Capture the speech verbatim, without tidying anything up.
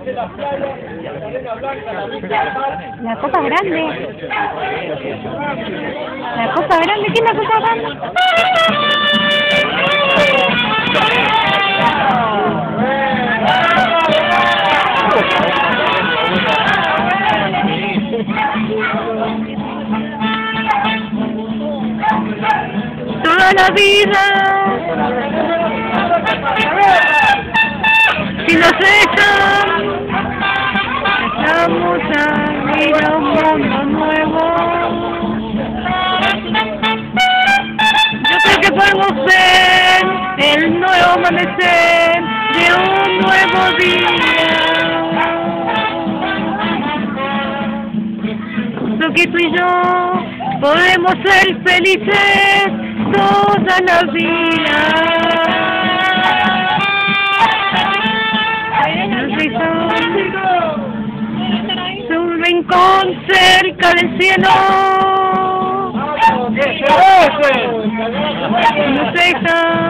La copa grande. La copa grande, ¿qué es la copa grande? Toda la vida, si nos dejan, estamos a ir a un mundo nuevo. Yo creo que podemos ver el nuevo amanecer de un nuevo día. Justo que tú y yo podemos ser felices toda la vida. Suben con cerca del cielo. Nos dejan